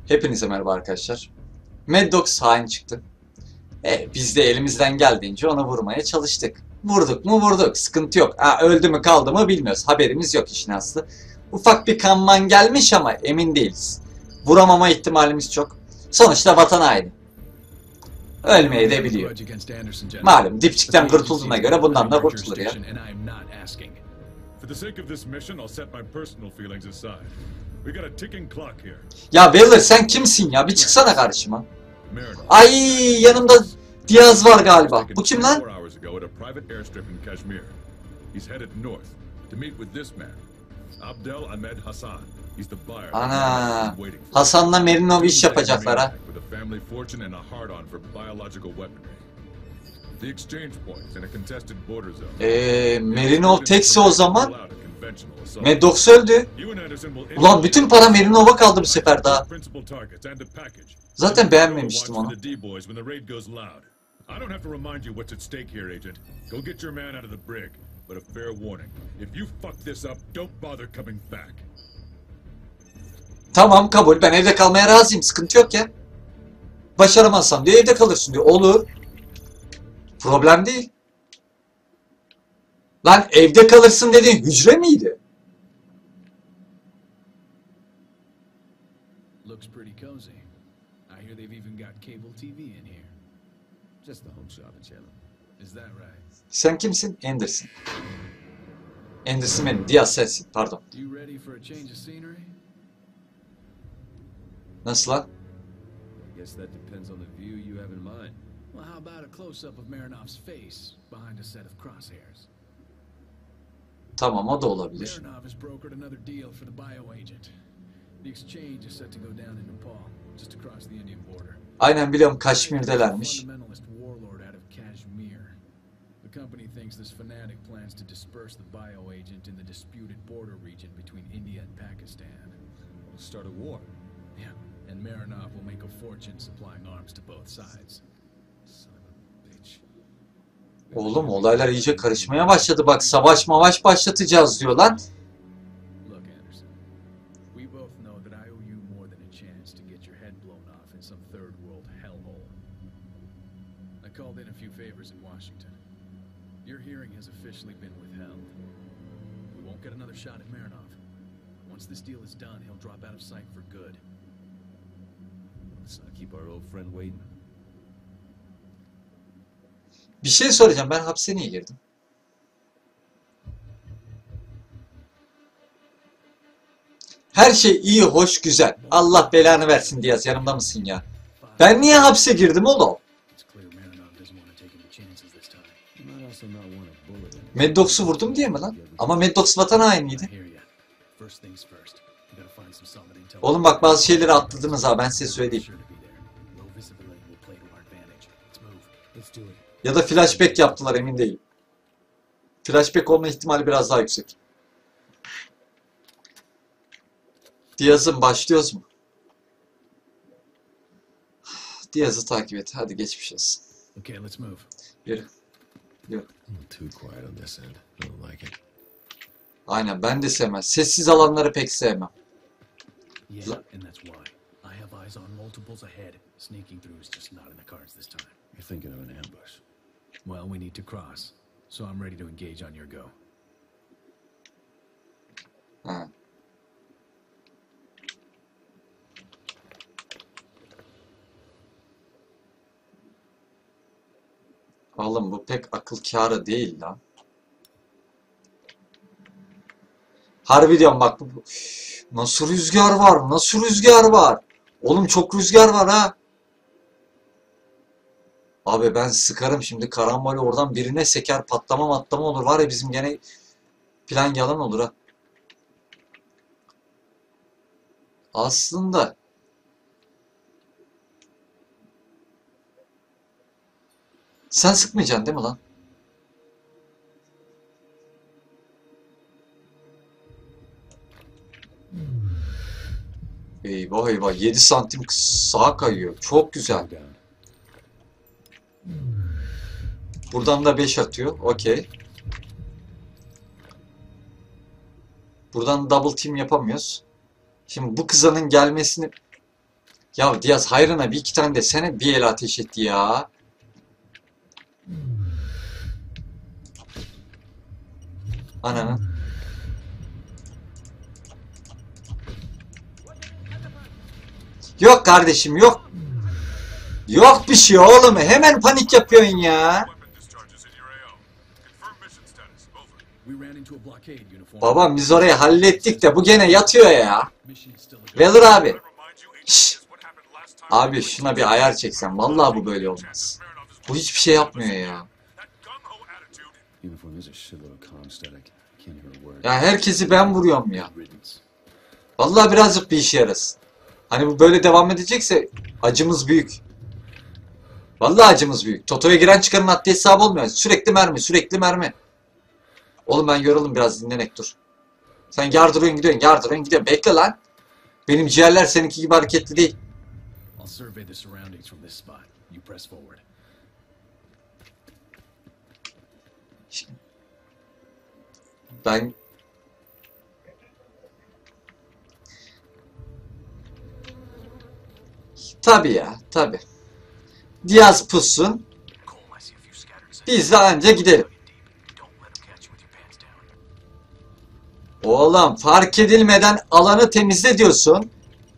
Hepinize merhaba arkadaşlar. Mad Dogs hain çıktı. Biz de elimizden geldiğince onu vurmaya çalıştık. Vurduk mu vurduk. Sıkıntı yok. Öldü mü kaldı mı bilmiyoruz. Haberimiz yok işin aslı. Ufak bir kanman gelmiş ama emin değiliz. Vuramama ihtimalimiz çok. Sonuçta vatan haini. Ölmeyi de biliyor. Malum dipçikten kurtulduğuna göre bundan da kurtulur ya. Ya Weller sen kimsin ya? Bir çıksana karşıma. Ay yanımda Diaz var galiba. Bu kim lan? Ana, Hasan'la Merinov iş yapacaklar ha. Merinov tekse o zaman. Mad Dogs öldü. Ulan bütün para Merinov'a kaldı bu sefer daha. Zaten beğenmemiştim onu. Tamam kabul. Ben evde kalmaya razıyım. Sıkıntı yok ya. Başaramazsam diyor evde kalırsın diyor. Olur. Problem değil. Lan evde kalırsın dediğin hücre miydi? Looks pretty cozy. I hear they've even got cable TV in here. Just the home shopping channel. Is that right? Sen kimsin? Anderson. Anderson benim. Diaz sensin. Pardon. You ready for a change of scenery? Nasıl lan? I guess that depends on the view you have in mind. Well, how about a close-up of Marinov's face behind a set of crosshairs? Tamam o da olabilir. Marinov has brokered another deal for the bioagent. The exchange is set to go down in Nepal, just across the Indian border. Aynen biliyorum Kaşmir'delermiş. Fundamentalist warlord out of Kashmir. The company thinks this fanatic plans to disperse the bioagent in the disputed border region between India and Pakistan. Start a war. Yeah, and Marinov will make a fortune supplying arms to both sides. Son of a bitch. Oğlum olaylar iyice karışmaya başladı. Bak savaş mavaş başlatacağız diyor lan. Look, Anderson. We both know that I owe you more than a chance to get your head blown off in some third world hellhole. I called in a few favors in Washington. Your hearing has officially been withheld. We won't get another shot at Marinov. Once this deal is done, he'll drop out of sight for good. Let's not keep our old friend waiting. Bir şey soracağım. Ben hapse niye girdim? Her şey iyi, hoş, güzel. Allah belanı versin Diaz. Yanımda mısın ya? Ben niye hapse girdim oğlum? Mad Dogs'u vurdum diye mi lan? Ama Mad Dogs vatan hainiydi. Oğlum bak bazı şeyleri atladınız ha. Ben size söyleyeyim. Ya da flashback yaptılar emin değilim. Flashback olma ihtimali biraz daha yüksek. Diaz'ım başlıyoruz mu? Diaz'ı takip et. Hadi geçmiş olsun. Okay, let's move. Yürü. Yürü. Too quiet on this end. I don't like it. Aynen ben de sevmem. Sessiz alanları pek sevmem. Yeah, and that's why. I have eyes on multiples ahead. Sneaking through is just not in the cards this time. You're thinking of an ambush. Well, we need to cross, so I'm ready to engage on your go. Ha. Oğlum bu pek akıl kârı değil lan. Harbi diyorum bak nasıl rüzgar var, nasıl rüzgar var. Oğlum çok rüzgar var ha. Abi ben sıkarım şimdi karambole oradan birine seker patlama olur var ya bizim gene plan yalan olur ha. Aslında sen sıkmayacaksın değil mi lan? Eyvah eyvah 7 santim sağa kayıyor. Çok güzel. Buradan da 5 atıyor. Okey. Buradan double team yapamıyoruz. Şimdi bu kızanın gelmesini Ya Diaz hayrına bir iki tane desene, bir el ateş etti ya. Ananı. Yok kardeşim yok. Yok bir şey oğlum. Hemen panik yapıyorsun ya. We ran into a blockade uniform. Babam biz orayı hallettik de bu gene yatıyor ya. Mission is still a go. Velir abi. Şşş. Abi şuna bir ayar çeksen. Vallahi bu böyle olmaz. Bu hiçbir şey yapmıyor ya. Uniform is a shitload of comm static. Can't hear a word. Ya herkesi ben vuruyorum ya. Riddance. Vallahi birazcık bir işe yarasın. Hani bu böyle devam edecekse acımız büyük. Vallahi acımız büyük. Toto'ya giren çıkanın haddi hesabı olmuyor. Sürekli mermi, sürekli mermi. Oğlum ben yoruldum, biraz dinlenek dur. Sen yardırıyorsun gidiyorsun, yardırıyorsun gidiyorsun. Bekle lan. Benim ciğerler seninki gibi hareketli değil. I'll survey the surroundings from this spot. You press forward. Ben... Tabii ya, tabii. Diaz pussun. Biz de anca gidelim. Oğlum fark edilmeden alanı temizle diyorsun.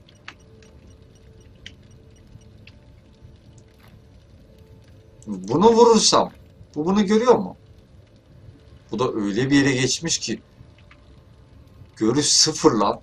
Bunu vurursam, bu bunu görüyor mu? Bu da öyle bir yere geçmiş ki. Görüş sıfır lan.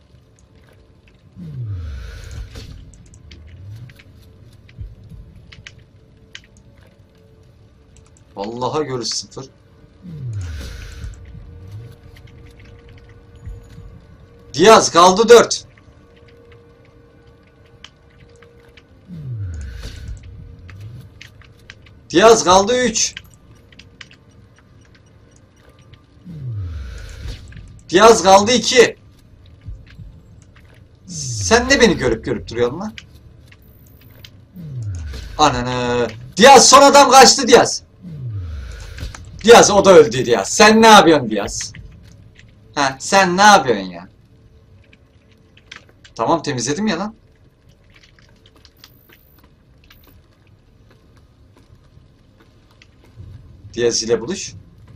Vallahi görüş sıfır. Diaz kaldı 4. Diaz kaldı 3. Diaz kaldı 2. Sen de beni görüp duruyorsun lan. Ananı. Diaz son adam kaçtı Diaz. Diaz o da öldü Diaz. Sen ne yapıyorsun Diaz? Ha, sen ne yapıyorsun ya? Tamam temizledim ya lan. Diaz ile buluş.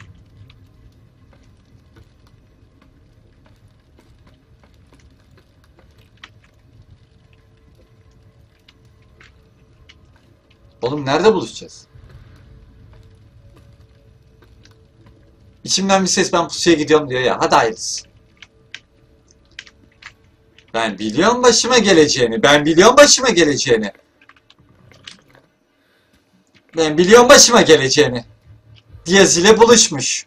Oğlum nerede buluşacağız? İçimden bir ses ben pusuya gidiyorum diyor ya. Hadi hayırlısı. Ben biliyorum başıma geleceğini. Ben biliyorum başıma geleceğini. Ben biliyorum başıma geleceğini. Diaz ile buluşmuş.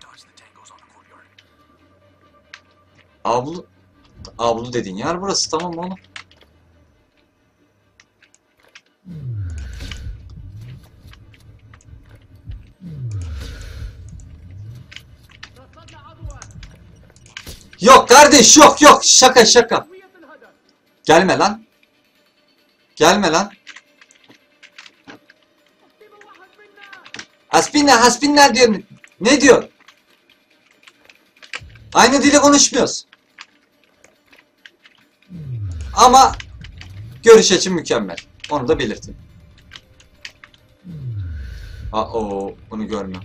Avlu. Avlu dediğin yer burası, tamam oğlum. Yok kardeş yok yok, şaka şaka. Gelme lan. Gelme lan. Hasbinler hasbinler diyor. Ne diyor? Aynı dili konuşmuyoruz. Ama görüş açım mükemmel. Onu da belirteyim. O bunu görmüyorum.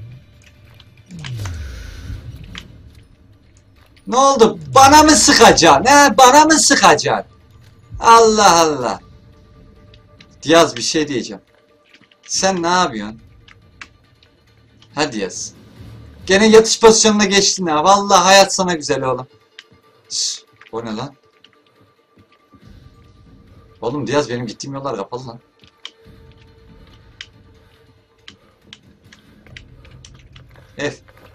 Ne oldu? Bana mı sıkacaksın? He? Bana mı sıkacaksın? Allah Allah. Diaz bir şey diyeceğim. Sen ne yapıyorsun? Hadi Diaz. Gene yatış pozisyonuna geçtin ha. Vallahi hayat sana güzel oğlum. Şş, o ne lan? Oğlum Diaz benim gittiğim yollar kapalı lan. F.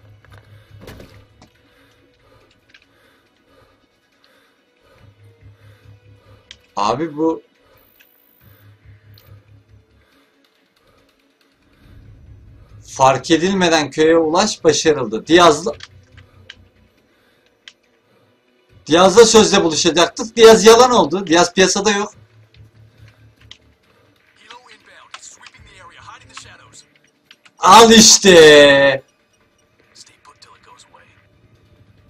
Abi bu fark edilmeden köye ulaş başarıldı. Diaz'la sözde buluşacaktık. Diaz yalan oldu. Diaz piyasada yok. Al işte.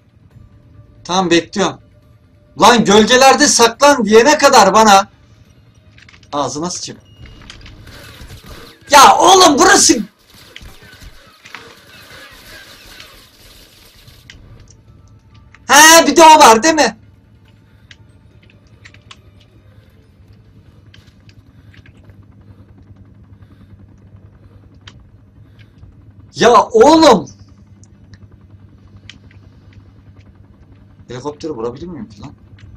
Tamam bekliyorum. Lan gölgelerde saklan diyene kadar bana Ağzına sıçayım. Ya oğlum burası... He bir de o var değil mi? Ya oğlum. Helikopteri vurabilir miyim falan?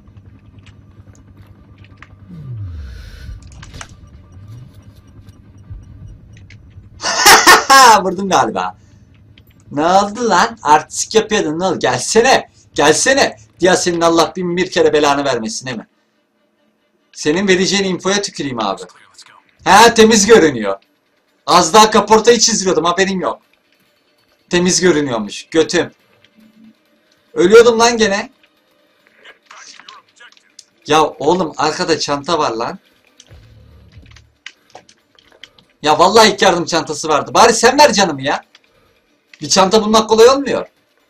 Vurdum galiba. Ne oldu lan? Artistik yapıyordun ne oldu? Gelsene. Gelsene. Ya senin Allah bin bir kere belanı vermesin değil mi? Senin vereceğin infoya tüküreyim abi. He temiz görünüyor. Az daha kaportayı çiziyordum haberim yok. Temiz görünüyormuş. Götüm. Ölüyordum lan gene. Ya oğlum arkada çanta var lan. Ya vallahi ilk yardım çantası vardı. Bari sen ver canımı ya. Bir çanta bulmak kolay olmuyor.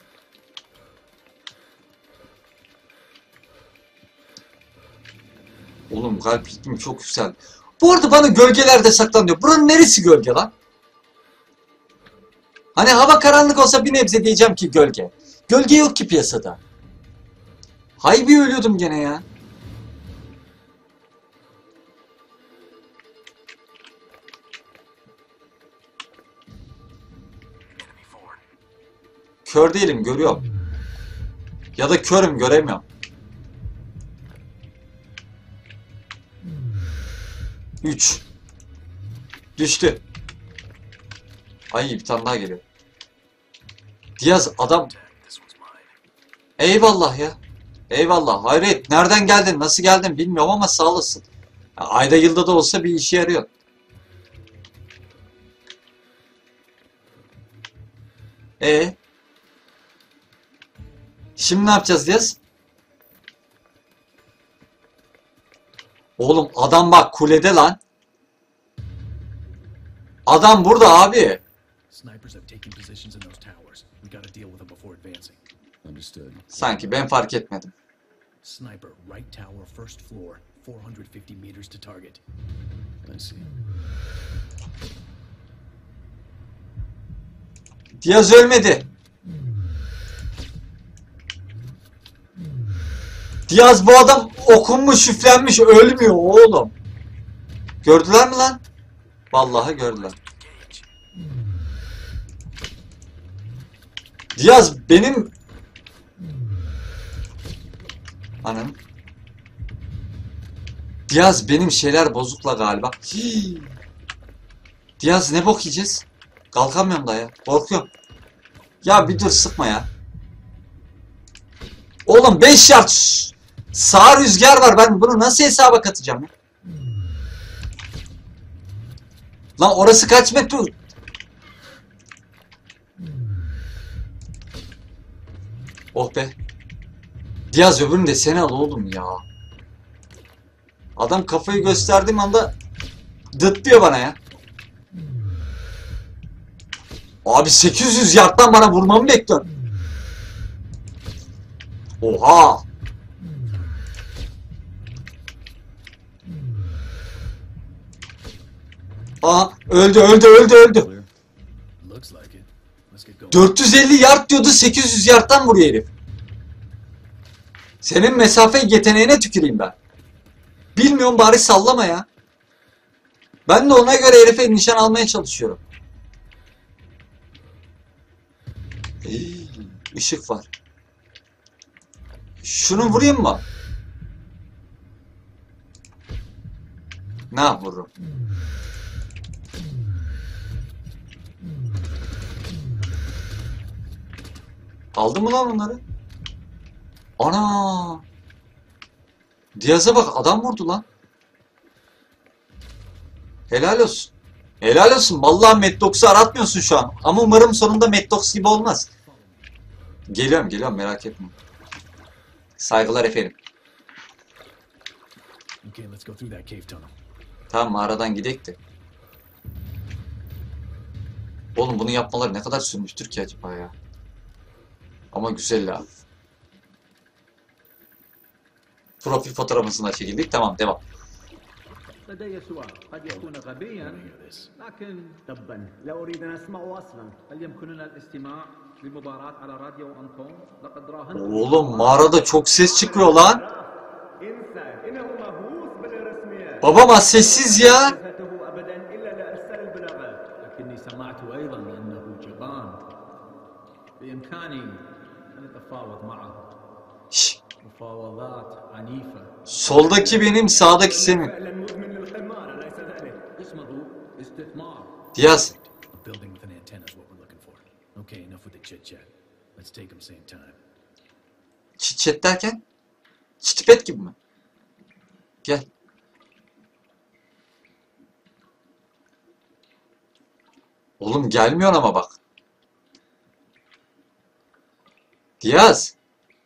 Oğlum kalp ritmim çok yükseldi. Bu arada bana gölgelerde saklanıyor. Buranın neresi gölge lan? Hani hava karanlık olsa bir nebze diyeceğim ki gölge. Gölge yok ki piyasada. Hay bir ölüyordum gene ya. Kör değilim görüyorum. Ya da körüm göremiyorum. 3. Düştü. Ay bir tane daha geliyor. Diyaz adam. Eyvallah ya. Eyvallah. Hayret. Nereden geldin? Nasıl geldin bilmiyorum ama sağ olasın. Ya, ayda yılda da olsa bir işe yarıyor. Şimdi ne yapacağız Diyaz? Oğlum adam bak kulede lan. Adam burada abi. Snipers have taken positions in those towers. We gotta deal with them before advancing. Understood. Sanki ben fark etmedim. Sniper, right tower, first floor, 450 meters to target. I see. Diyaz ölmedi. Diyaz bu adam okunmuş, üflenmiş, ölmüyor oğlum. Gördüler mi lan? Vallahi gördüler. Diyaz benim... Anam. Diyaz benim şeyler bozukla galiba. Hii. Diyaz ne bok yiyeceğiz? Kalkamıyorum da ya. Korkuyorum. Ya bir dur sıkma ya. Oğlum 5 yard. Sağ rüzgar var. Ben bunu nasıl hesaba katacağım ya? Lan orası kaç metre? Oh be. Diyaz öbürünü de sen al oğlum ya. Adam kafayı gösterdiğim anda dıt diyor bana ya. Abi 800 yardtan bana vurmamı bekliyorsun. Oha. Aha öldü. Looks like it. Let's get going. 450 yard diyordu 800 yardtan vuruyor herif. Senin mesafe yeteneğine tüküreyim ben. Bilmiyorum bari sallama ya. Ben de ona göre herife nişan almaya çalışıyorum. Işık var. Şunu vurayım mı? Ne vururum? Aldın mı lan onları? Ana! Diyaz'a bak adam vurdu lan. Helal olsun. Helal olsun. Vallahi Maddox'u aratmıyorsun şu an. Ama umarım sonunda Maddox gibi olmaz. Geliyorum merak etme. Saygılar efendim. Okay, let's go through that cave tunnel. Tamam mağaradan gidek de. Oğlum bunu yapmaları ne kadar sürmüştür ki acaba ya? Ama güzel ya. Profil fotoğrafımızla çekildik. Tamam devam. لدي سؤال قد يكون غبيا لكن تبا لا أريد أن أسمع أصلا. هل يمكننا الاستماع للمباراة على راديو أنطون؟ لقد راهنت Oğlum mağarada çok ses çıkıyor lan. إنسان إنه مهووس بالرسميات. Babam az sessiz ya. صفته أبدا إلا لإرسال البلاغات. لكني سمعت أيضا أنه جبان بإمكاني أن أتفاوض معه Şş, مفاوضات عنيفة soldaki benim, sağdaki senin. فعلا مدمن للقمار أليس ذلك؟ اسمه استثمار. Diyaz. A building with an antenna is what we're looking for. Okay, enough with the chit chat. Let's take them same time. Çitçet derken? Çitipet gibi mi? Gel. Oğlum gelmiyor ama bak. Diyaz.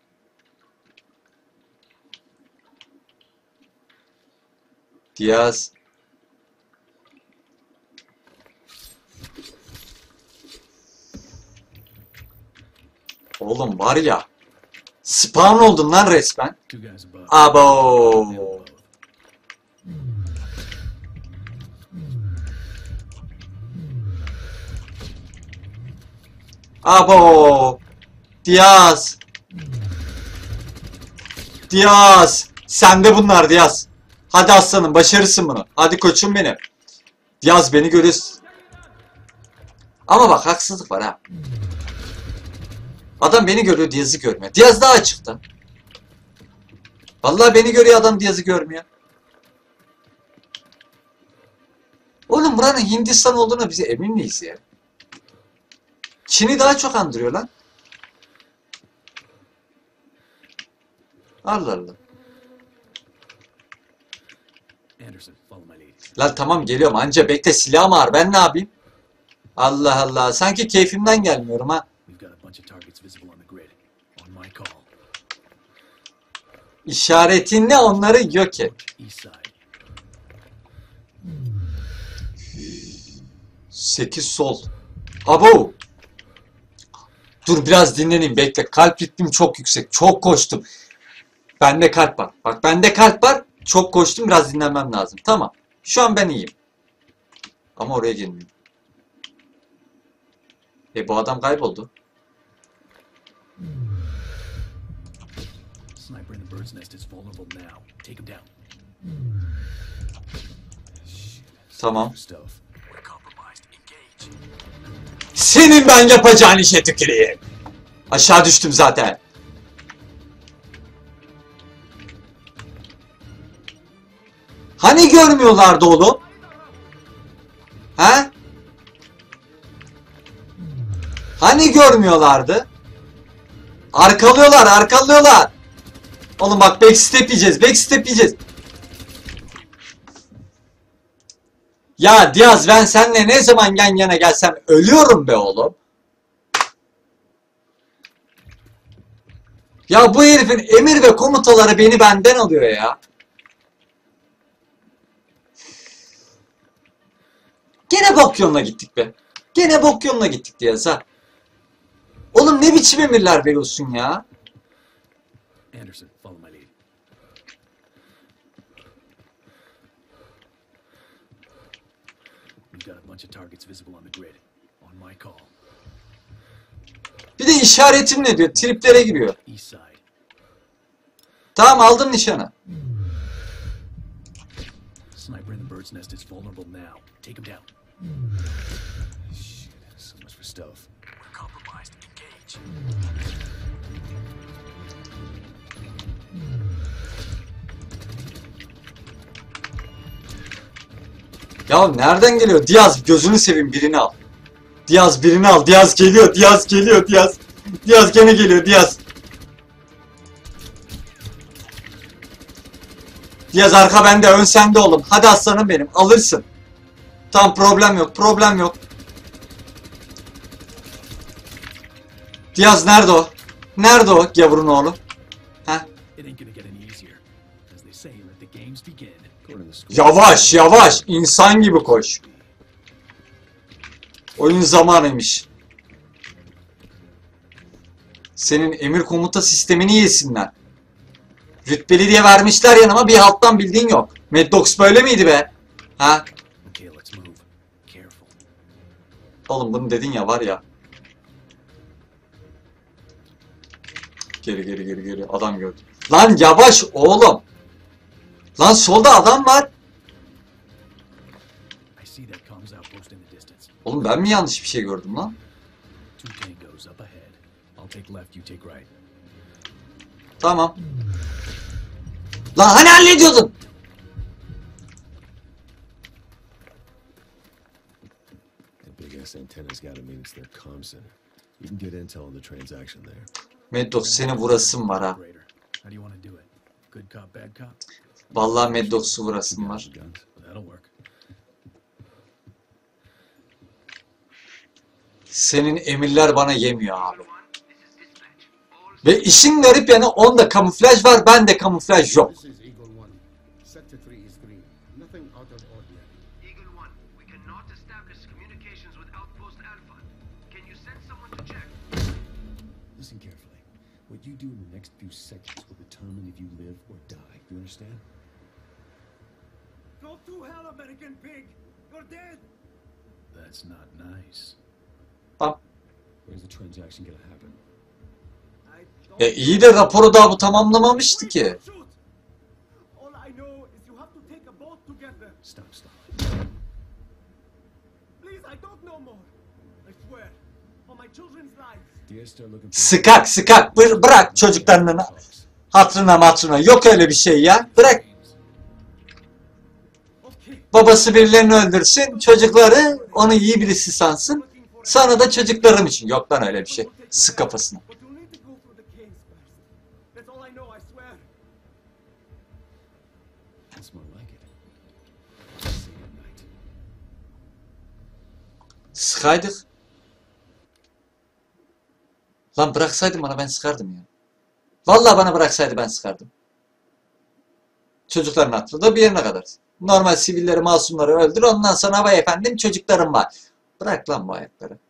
Diyaz. Oğlum var ya. Spawn oldun lan resmen. Two guys above. Abo. Nailed both. Abo. Diyaz. Diyaz. Sende bunlar Diyaz. Hadi aslanım başarırsın bunu. Hadi koçum benim. Diyaz beni görüyorsun. Ama bak haksızlık var ha. Adam beni görüyor, Diyaz'ı görmüyor. Diyaz daha açıkta. Vallahi beni görüyor adam, Diyaz'ı görmüyor. Oğlum buranın Hindistan olduğuna bize emin miyiz ya? Çin'i daha çok andırıyor lan. Allah Allah. Anderson, follow my lead. Lan tamam geliyorum, anca bekle, silahım ağır, ben ne yapayım? Allah Allah, sanki keyfimden gelmiyorum ha. We've got a bunch of targets visible on the grid. On my call. İşaretinle onları yok et. East side. 8 sol. Abo. Dur biraz dinleneyim, bekle. Kalp ritmim çok yüksek. Çok koştum. Bende kalp var. Bak bende kalp var. Çok koştum, biraz dinlenmem lazım. Tamam. Şu an ben iyiyim. Ama oraya gelmiyor. Bu adam kayboldu. Sniper in the bird's nest is vulnerable now. Take him down. Tamam. Stuff. We're compromised. Engage. Senin ben yapacağın işe tüküreyim. Aşağı düştüm zaten. Hani görmüyorlardı oğlum? He? Hani görmüyorlardı? Arkalıyorlar, arkalıyorlar. Oğlum bak backstep yiyeceğiz, backstep yiyeceğiz. Ya Diyaz, ben seninle ne zaman yan yana gelsem ölüyorum be oğlum. Ya bu herifin emir ve komutaları beni benden alıyor ya. Gene bok yoluna gittik be. Gene bok yoluna gittik Diyaz ha. Oğlum ne biçim emirler veriyorsun ya? Anderson, follow my lead. We've got a bunch of targets visible on the grid. On my call. Bir de işaretim ne diyor? Triplere giriyor. East side. Tamam, aldım nişanı. Sniper in the bird's nest is vulnerable now. Take him down. Shit, so much for stuff. We're compromised. Engage. Ya nereden geliyor? Diyaz gözünü seveyim, birini al. Diyaz birini al. Diyaz geliyor. Diyaz geliyor. Diyaz. Diyaz gene geliyor. Diyaz. Diyaz arka bende, ön sende oğlum. Hadi aslanım benim. Alırsın. Tamam, problem yok. Problem yok. Diyaz nerede o? Nerede o gavurun oğlu? Heh. It ain't gonna get any easier. As they say, let the games begin. According to the school. Yavaş yavaş. İnsan gibi koş. Oyun zamanıymış. Senin emir komuta sistemini yesinler. Rütbeli diye vermişler yanıma, bir halttan bildiğin yok. Mad Dogs böyle miydi be? Ha? Okay, let's move. Careful. Oğlum bunu dedin ya, var ya. Geri. Adam gördüm. Lan yavaş oğlum. Lan solda adam var. I see that comms outpost in the distance. Oğlum ben mi yanlış bir şey gördüm lan? Two tangos up ahead. I'll take left, you take right. Tamam. Lan hani hallediyordun? That big ass antenna's gotta mean it's their comm center. You can get intel on the transaction there. Mad Dogs seni vurasım var ha. Operator, how do you want to do it? Good cop, bad cop? Vallahi Mad Dogs'u vurasım var. Guns. That'll work. Senin emirler bana yemiyor abi. Ve işin garip yanı, onda kamuflaj var, bende kamuflaj yok. This is Eagle One. Sector 3 is green. Nothing out of ordinary. Eagle One, we cannot establish communications with Outpost Alpha. Can you send someone to check? Listen carefully. What you do in the next few seconds will determine if you live or die. You understand? Go to hell, American pig! You're dead! That's not nice. Where's the transaction gonna happen? İyi de raporu daha bu tamamlamamıştı ki. Shoot! All I know is you have to take a boat together. Stop. Please, I don't know more. I swear. On my children's lives. Do you start looking for Sıkak. Bırak çocuklarının hatırına matrına. Yok öyle bir şey ya. Bırak. Okay. Babası birilerini öldürsün. Çocukları onu iyi birisi sansın. Sonra da çocuklarım için. Yok lan öyle bir şey. Sık kafasına. But you'll need to go through the caves first. That's all I know, I swear. That's more like it. See you at night. Sıkaydık. Lan bıraksaydın bana, ben sıkardım ya. Vallahi bana bıraksaydı ben sıkardım. Çocukların aklı da bir yerine kadar. Normal sivilleri, masumları öldür, ondan sonra vay efendim çocuklarım var. Bırak lan bu ayakları.